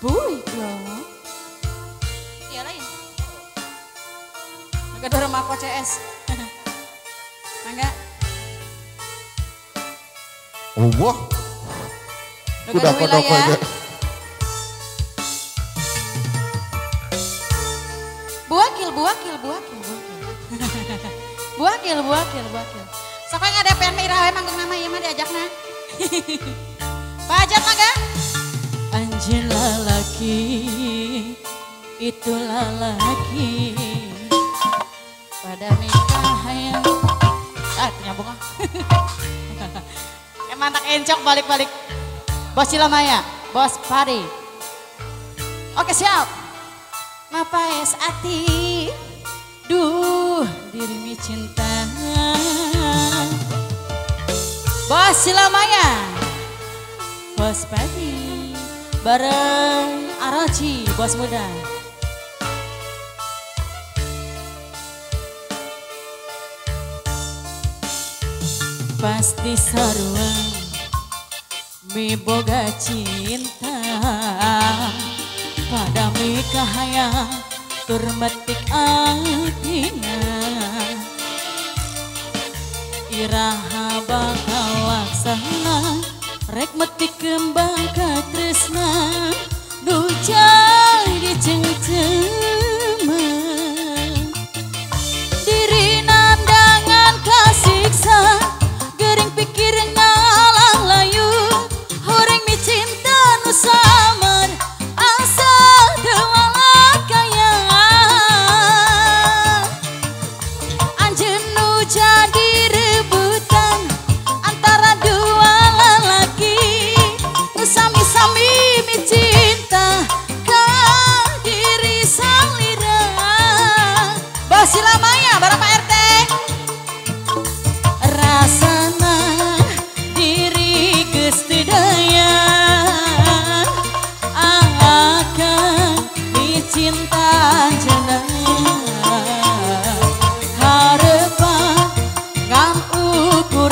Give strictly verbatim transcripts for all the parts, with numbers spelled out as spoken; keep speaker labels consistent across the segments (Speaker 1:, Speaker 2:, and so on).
Speaker 1: Buik loh. Iya lain. Enggak dorong mako C S. Enggak.
Speaker 2: Oh wah. Udah kodok aja.
Speaker 1: Buakil, buakil, buakil, buakil. Buakil, buakil, buakil. Sok yang ada pen irawe manggung nama ieu mah diajakna. Pak Ajat mangga. Anjeun lalaki itu lalaki pada nikah hayang. Ah, nyambung ah. Emang anak encok balik-balik. Bos Cilamaya, Bos Pari. Oke siap. Mapaes ati, duh dirimu cinta. Bos Cilamaya, Bos Padi, bareng Araji, Bos Muda. Pasti sarua miboga cinta pada mikahaya turmetik atina iraha bakal laksana rek metik kembang katresna nu jadi cengceman diri nandangan kasiksa gering pikir ngalang layu horeng mi cinta nu samar asa dewala kaya anjeun nu jadi rebutan antara dua lelaki nu sami-sami mi cinta ka diri salira. Bos Cilamaya bareng Pak R T. Rasana diri geus teu daya akan dicinta jenengan harepan ngan ukur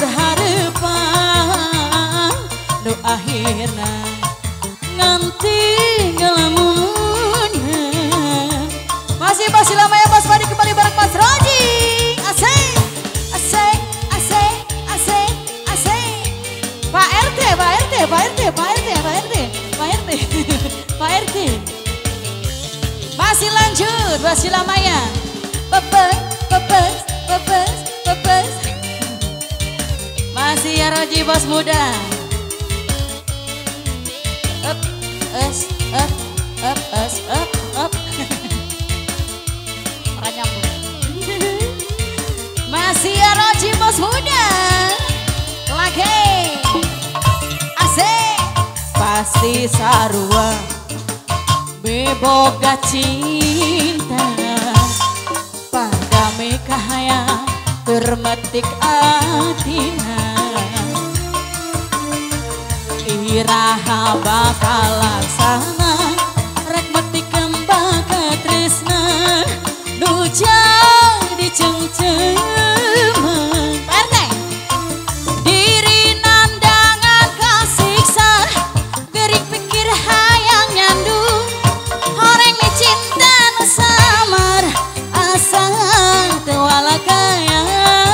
Speaker 1: harepan nu akhirna ngan tinggal lamunna. Masih Bos Cilamaya Bos Padi kembali bareng Mas Roji. Asik asik asik asik asik. Pak R T, Pak R T, Pak R T, Pak R T, Pak R T, Pak R T, Pak R T. Masih lanjut Bos Cilamaya. Pepes, pepes, pepes, pepes. Masih ya Roji Bos Muda. Up, es, up, up, es, up, up. Orang nyambung. Masih ya Roji Bos Muda. Lagi asik. Pasti sarua beboga cinta pada mikahaya termetik atina iraha bakal laksana rek metik kembang katresna nu jadi cengceman. P R T diri nandangan kasiksa gerik pikir hayang nyandu horeng mi cinta nu samar asa teu wala kaya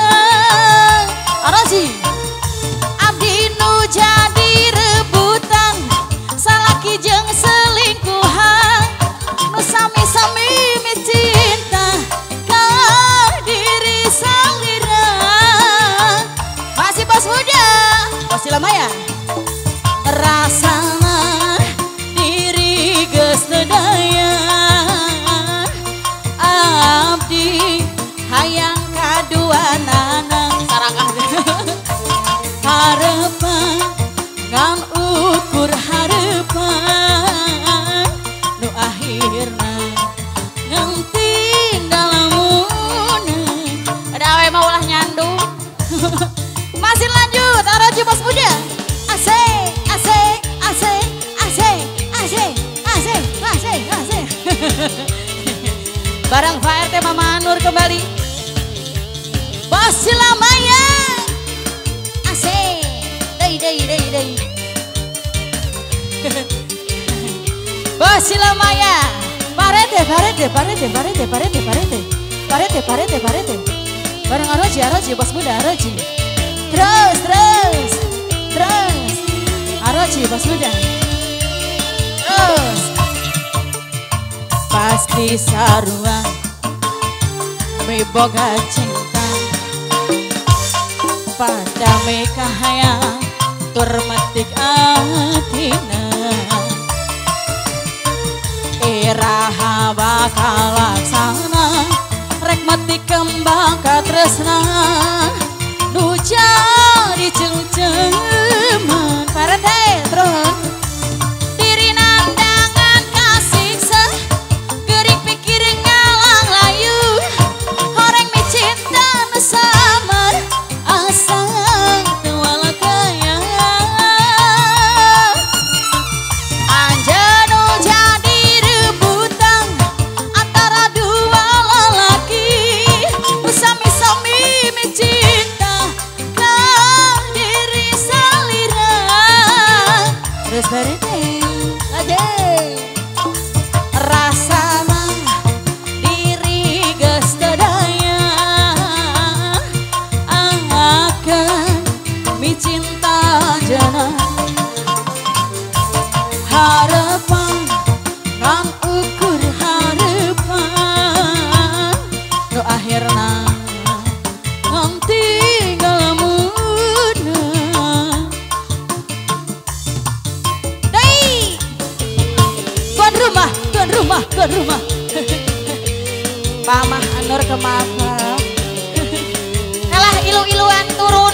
Speaker 1: Araji abdi nu jadi rebutan salaki jeung selingkuhan nu sami-sami mi cinta ka diri salira. Masih Bos Muda Bos Cilamaya. Rasana diri geus teu daya abdi hayang kaduanana sarakah harepan ngan ukur harepan nu akhirna ngan tinggal lamunna. Ada awe mah ulah nyandung. Masih lanjut Araji Bos Muda. Asik, asik, asik, asik, asik, asik, asik, asik. Barang Pak R T Mama Nur kembali. Bos Cilamaya. Asik. Dei dei dei dei. Bos Basilamaya. Parete, parete, parete, parete, parete, parete. Parete, parete, parete. Bareng Aroji, Aroji, bos muda Aroji. Terus, terus, terus. Aroji, bos muda. Terus. Pasti sarua meboga cinta pada meka hayang tur metik atina iraha bakal laksana rek metik kembang katresna nu jadi ceng-cengeman parete terus diri nandangan kasiksa gering pikir ngalang layu horeng mi cinta nu samar asal tuala kaya anjanu jadi rebutan antara dua lelaki sami-sami mi cinta ke diri salira terus berhenti aja rasa mah diri geus teu daya akan mi cinta jana harapan kang ukur harapan nu akhirna ngam tinggal muna dai tuan rumah tuan rumah tuan rumah Pamah Anur kemaka kalah ilu-iluan turun